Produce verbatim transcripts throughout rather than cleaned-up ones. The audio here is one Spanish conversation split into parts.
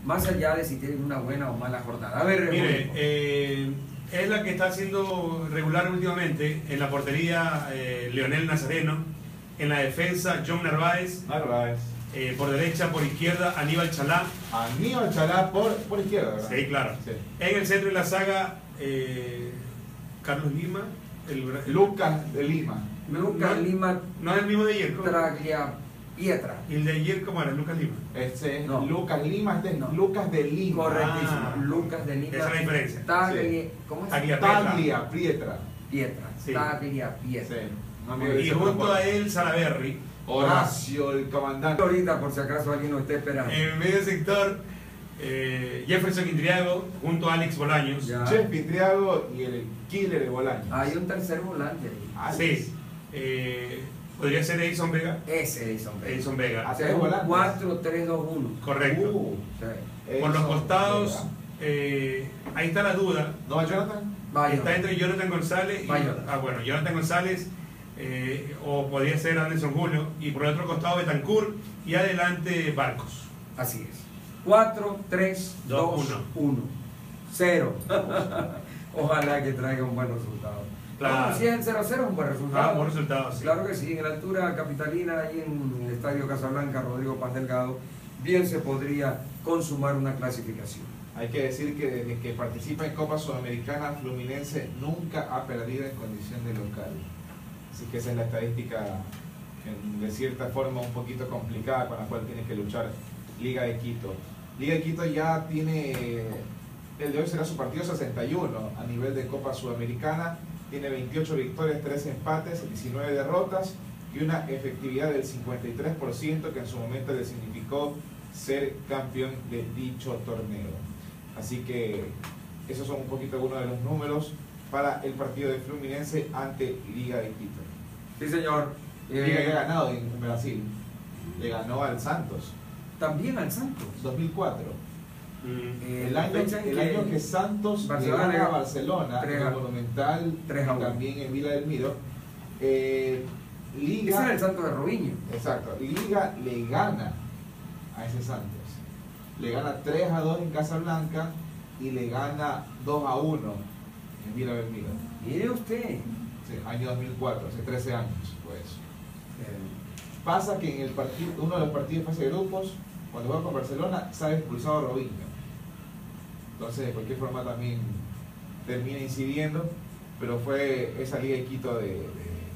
más allá de si tienen una buena o mala jornada. A ver, mire, eh, es la que está haciendo regular últimamente en la portería eh, Leonel Nazareno, en la defensa John Narváez, Narváez. Eh, por derecha, por izquierda Aníbal Chalá. Aníbal Chalá por, por izquierda, ¿verdad? Sí, claro. Sí. En el centro de la saga, eh, Carlos Lima. El, el, Lucas de Lima. Lucas no, Lima. No es el mismo de ayer. Traglia Pietra. ¿Y el de ayer cómo era? Lucas Lima. Este es no. Lucas Lima, este es no. Lucas de Lima. Correctísimo. Ah, Lucas de Lima. Esa es la diferencia. Taglia, sí. ¿Cómo es? Taglia Taglia Pietra. Pietra. Sí. Taglia Pietra. Sí. No, y junto a él, Salaberry. Horacio, el comandante. Ahorita, por si acaso alguien lo esté esperando. En el medio sector, eh, Jefferson Quintriago junto a Alex Bolaños. Chef Quintriago y el killer de Bolaños. Hay un tercer volante. Ah, sí. Eh, Podría ser Edison Vega. Ese Edison Vega. Edison Vega. O sea, es un cuatro tres dos uno. Correcto. Uh, sí. Por los costados, eh, ahí está la duda. ¿No va Jonathan? Vaya. Está entre Jonathan González y. Vaya. Ah, bueno, Jonathan González. Eh, o podría ser Anderson Julio, y por el otro costado Betancourt, y adelante Barcos. Así es. cuatro tres dos uno. cero. Ojalá que traiga un buen resultado. Claro. Bueno, si es el cero cero es un buen resultado. Ah, buen resultado, sí. Claro que sí, en la altura capitalina, ahí en el Estadio Casablanca, Rodrigo Paz Delgado, bien se podría consumar una clasificación. Hay que decir que desde que participa en Copa Sudamericana, Fluminense nunca ha perdido en condición de local. Así que esa es la estadística de cierta forma un poquito complicada con la cual tiene que luchar Liga de Quito. Liga de Quito ya tiene, el de hoy será su partido sesenta y uno a nivel de Copa Sudamericana, tiene veintiocho victorias, tres empates, diecinueve derrotas y una efectividad del cincuenta y tres por ciento que en su momento le significó ser campeón de dicho torneo. Así que esos son un poquito algunos de los números para el partido de Fluminense ante Liga de Quito. Sí, señor. Eh, Liga que ha ganado en Brasil. Le ganó al Santos. También al Santos. dos mil cuatro. Mm. Eh, el, año, el que año que Santos Barcelona le gana a Barcelona, en el Monumental, también en Vila del Mido. Eh, Liga, ese era el Santos de Robinho. Exacto. Liga le gana a ese Santos. Le gana tres a dos en Casablanca y le gana dos a uno en Vila del Mido. Mire usted. Sí, año dos mil cuatro, hace trece años, pues. Pasa que en el partido, uno de los partidos de fase de grupos, cuando juega con Barcelona, sale expulsado a Robinho. Entonces, de cualquier forma también termina incidiendo, pero fue esa Liga de Quito de, de,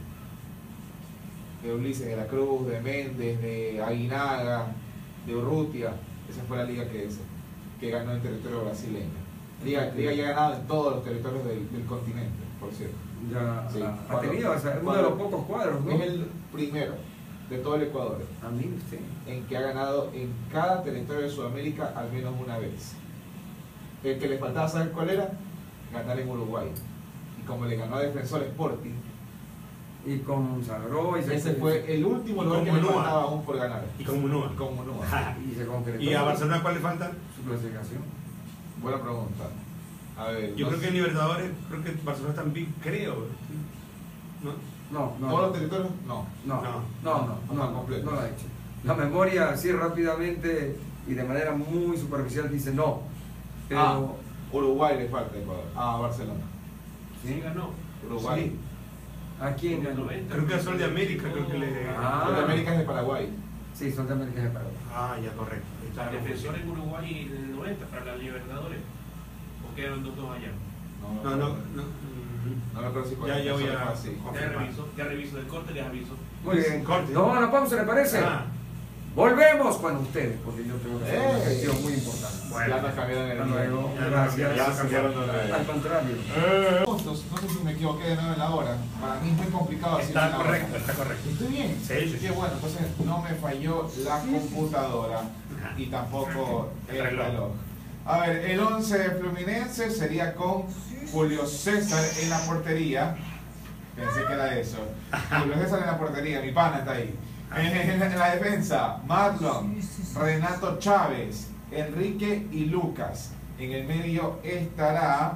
de Ulises de la Cruz, de Méndez, de Aguinaga, de Urrutia. Esa fue la liga que, que ganó en territorio brasileño. Liga, liga ya ha ganado en todos los territorios del, del continente, por cierto. Ya sí. ha cuando, tenido, o sea, uno de los pocos cuadros, ¿no? Es el primero de todo el Ecuador. A mí usted. En que ha ganado en cada territorio de Sudamérica al menos una vez. El que le faltaba, ¿saber cuál era? Ganar en Uruguay. Y como le ganó a Defensor Sporting, y con Sagro, y ese fue el último lugar que le faltaba aún por ganar. Y con Munúa. Y con Munúa. y, se concretó. ¿Y a Barcelona cuál le falta? Su clasificación. Buena pregunta. A ver, yo no creo sé. que en Libertadores, creo que Barcelona también, creo. ¿No? No, no. ¿Todos los territorios? No. No, no, no, no, no, no, no, completo. no lo ha hecho. La memoria, así rápidamente y de manera muy superficial, dice no. Pero. Ah, Uruguay le falta Ecuador. Ah, Barcelona. Sí, ganó. Uruguay. Sí. ¿A quién ganó? Creo que a Sol de América, creo que le. Ah. Sol de América es de Paraguay. Sí, Sol de América es de Paraguay. Ah, ya, correcto. La defensor en Uruguay en el noventa para la Libertadores. ¿O quedaron dos dos allá? No, no, no. no. No me acuerdo si Ya, ya voy a. sí. Ya reviso, ya reviso del corte, les aviso. Muy bien. Corte. ¿Nos vamos a la pausa, le parece? Ah. Volvemos cuando ustedes, porque yo tengo que hacer una ¡Ey! gestión muy importante. Bueno, ya nos cambiaron el Hasta luego. Ya, Gracias. ya cambiaron la- Al contrario. Eh, puntos. No sé si me equivoqué de nuevo en la hora. Para mí es muy complicado decir Está la correcto, hora. está correcto. ¿Estoy bien? Sí, sí, sí. Qué bueno, entonces no me falló la computadora y tampoco el El reloj. reloj. A ver, el once de Fluminense sería con Julio César en la portería. Pensé que era eso. Julio César en la portería, mi pana está ahí. En, en- en la defensa, Marlon, Renato Chávez, Enrique y Lucas. En el medio estará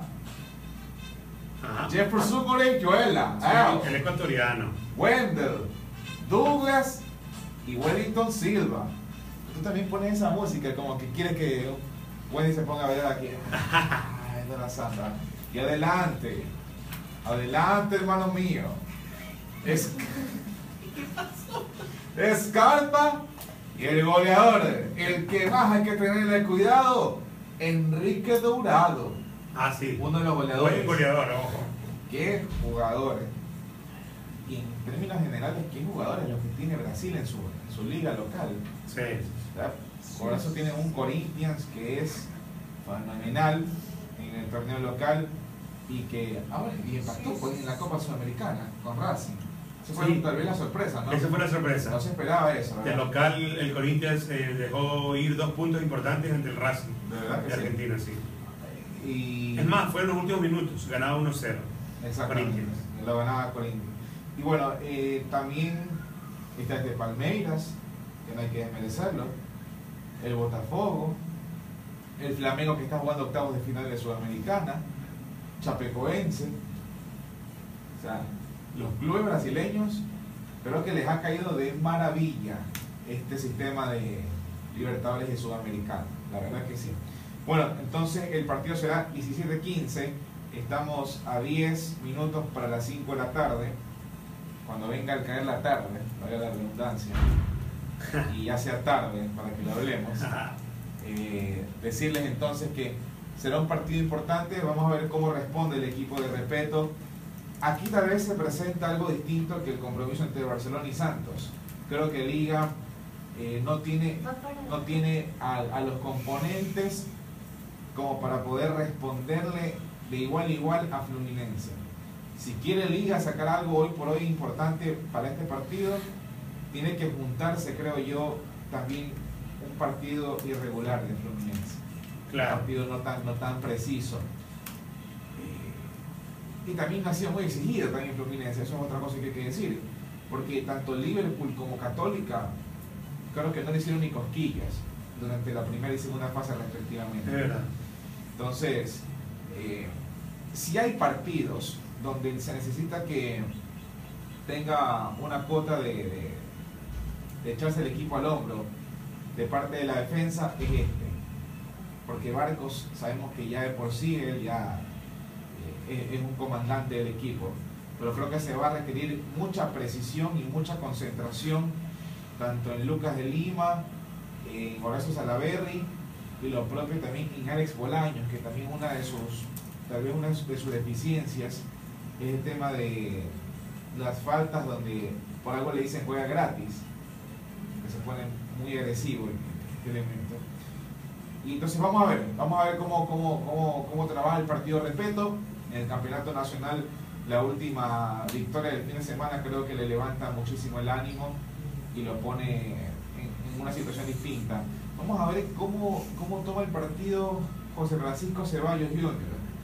Ajá. Jefferson Orejuela, Sí, el ecuatoriano. Wendell, Douglas y Wellington Silva. Tú también pones esa música como que quieres que Wendy se ponga a bailar aquí. Ay, de la santa. Y adelante. Adelante, hermano mío. Es... ¿Qué pasó? Escarpa y el goleador, el que más hay que tenerle cuidado, Enrique Dourado. Ah, sí. Uno de los goleadores. Buen goleador, ojo. ¿Qué jugadores? Y en términos generales, ¿qué jugadores los que tiene Brasil en su, en su liga local? Sí. ¿Verdad? Por eso tiene un Corinthians que es fenomenal en el torneo local y que ahora y empató pues, en la Copa Sudamericana con Racing. Esa fue Sí. tal vez la sorpresa, ¿no? Esa fue la sorpresa. No se esperaba eso, De ¿verdad? local, el Corinthians eh, dejó ir dos puntos importantes ante el Racing De verdad que de sí. Argentina, sí. Y... Es más, fue en los últimos minutos, ganaba uno cero. Exactamente, Corinthians. lo ganaba Corinthians. Y bueno, eh, también está el de Palmeiras, que no hay que desmerecerlo, el Botafogo, el Flamengo que está jugando octavos de final de Sudamericana, Chapecoense, o sea, los clubes brasileños creo que les ha caído de maravilla este sistema de Libertadores y Sudamericana, la verdad que sí. Bueno, entonces el partido será diecisiete quince, estamos a diez minutos para las cinco de la tarde, cuando venga al caer la tarde, vaya la redundancia, y ya sea tarde para que lo hablemos, eh, decirles entonces que será un partido importante, vamos a ver cómo responde el equipo de Repetto. Aquí tal vez se presenta algo distinto que el compromiso entre Barcelona y Santos. Creo que Liga eh, no tiene, no tiene a, a los componentes como para poder responderle de igual a igual a Fluminense. Si quiere Liga sacar algo hoy por hoy importante para este partido, tiene que juntarse, creo yo, también un partido irregular de Fluminense. Claro. Un partido no tan, no tan preciso. Eh, y también ha sido muy exigido también Fluminense, eso es otra cosa que hay que decir. Porque tanto Liverpool como Católica, creo que no le hicieron ni cosquillas durante la primera y segunda fase respectivamente. Es verdad. Entonces, eh, si hay partidos donde se necesita que tenga una cuota de, de, de echarse el equipo al hombro de parte de la defensa, es este. Porque Barcos sabemos que ya de por sí él ya eh, es, es un comandante del equipo, pero creo que se va a requerir mucha precisión y mucha concentración tanto en Lucas de Lima, en Horacio Salaverry y lo propio también en Alex Bolaños, que también una de sus, tal vez una de sus deficiencias es el tema de las faltas donde por algo le dicen juega gratis, que se pone muy agresivo este elemento. Y entonces vamos a ver, vamos a ver cómo, cómo, cómo, cómo trabaja el partido de Repetto. En el campeonato nacional, la última victoria del fin de semana creo que le levanta muchísimo el ánimo y lo pone en, en una situación distinta. Vamos a ver cómo, cómo toma el partido José Francisco Ceballos junior,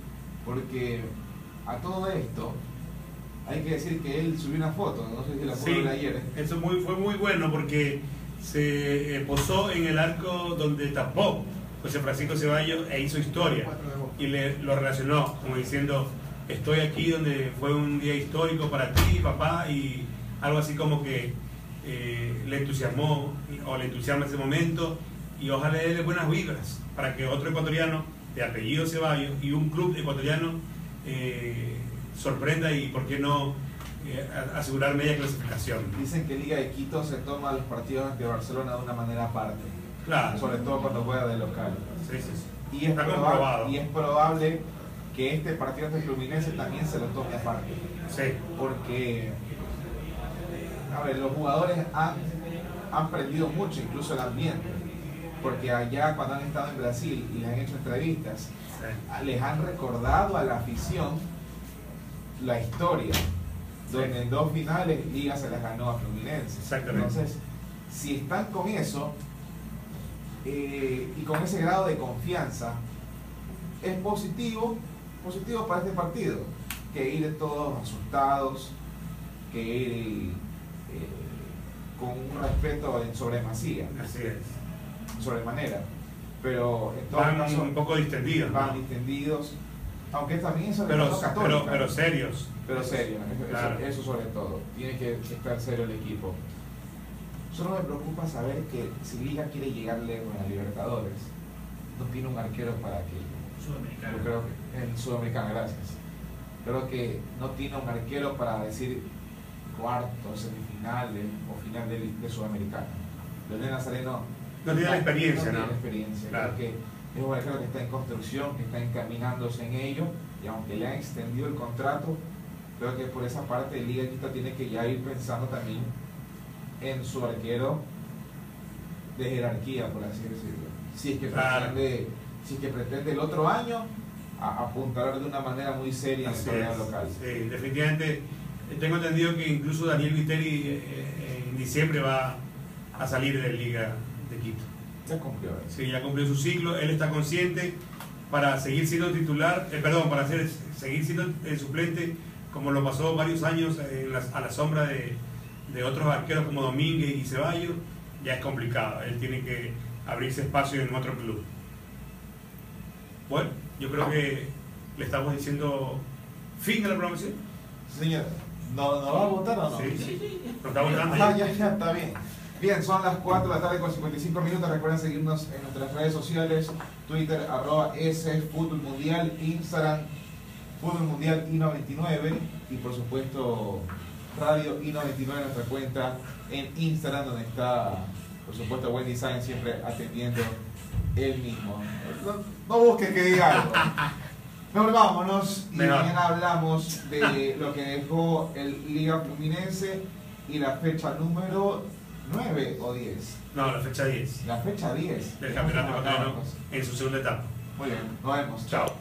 porque a todo esto hay que decir que él subió una foto, no sé si la pudo Sí, ver ayer. eso muy, fue muy bueno porque se eh, posó en el arco donde tapó José Francisco Ceballos e hizo historia y le, lo relacionó como diciendo: estoy aquí donde fue un día histórico para ti, papá, y algo así como que eh, le entusiasmó o le entusiasma ese momento, y ojalá le dé buenas vibras para que otro ecuatoriano de apellido Ceballos y un club ecuatoriano eh, sorprenda y por qué no eh, asegurar media clasificación. Dicen que Liga de Quito se toma los partidos ante Barcelona de una manera aparte, Claro. sobre todo cuando juega de local. Sí, sí, sí. Y es, Está probable, comprobado. y es probable que este partido ante Fluminense también se lo tome aparte. Sí. Porque, a ver, los jugadores han, han aprendido mucho, incluso el ambiente. Porque allá cuando han estado en Brasil y les han hecho entrevistas, Sí. les han recordado a la afición la historia, donde Sí. en dos finales Liga se las ganó a Fluminense. Exactamente. Entonces, si están con eso eh, y con ese grado de confianza, es positivo, positivo para este partido, que ir todos asustados, que ir eh, con un respeto en sobremasía, Así es. sobremanera. Pero en todo Van caso un poco distendidos, van ¿no? distendidos, aunque también sobre pero, todo pero, Católica. pero serios. Pero serio, eso, Claro. eso, eso sobre todo, tiene que estar serio el equipo. Solo me preocupa saber que si Liga quiere llegar lejos a Libertadores, no tiene un arquero para aquello. Sudamericano. Yo creo que en Sudamericana, gracias. Creo que no tiene un arquero para decir cuarto, semifinales o final de, de Sudamericana. Leonel Nazareno No tiene la experiencia, no ¿no? tiene la experiencia. Claro. Creo que es un arquero que está en construcción, que está encaminándose en ello, y aunque le han extendido el contrato, creo que por esa parte el Liga Quito tiene que ya ir pensando también en su arquero de jerarquía, por así decirlo. Si es que Claro. pretende, si es que pretende el otro año a apuntar de una manera muy seria en el Así torneo es. local. Sí, definitivamente. Tengo entendido que incluso Daniel Viteri eh, en diciembre va a salir de Liga de Quito. Ya cumplió. ¿eh? Sí, ya cumplió su ciclo, él está consciente para seguir siendo titular, eh, perdón, para ser, seguir siendo el suplente, como lo pasó varios años en la, a la sombra de, de otros arqueros como Domínguez y Ceballos, ya es complicado, él tiene que abrirse espacio en otro club. Bueno, yo creo que le estamos diciendo fin a la programación. Señor, ¿no, ¿no va a votar o no? Sí, sí, lo está votando Ah, ya. ya, ya, está bien. Bien, son las cuatro de la tarde con cincuenta y cinco minutos. Recuerden seguirnos en nuestras redes sociales, Twitter, arroba S Fútbol Mundial, Instagram, Fútbol Mundial I noventa y nueve y por supuesto Radio I noventa y nueve, nuestra cuenta en Instagram, donde está, por supuesto, Buen Design siempre atendiendo él mismo. No, no busques que diga algo. Mejor vámonos y Mejor. mañana hablamos de lo que dejó el Liga Fluminense y la fecha número nueve o diez. No, la fecha diez La fecha diez del campeonato ecuatoriano Vamos. en su segunda etapa. Muy bien, nos vemos. Chao.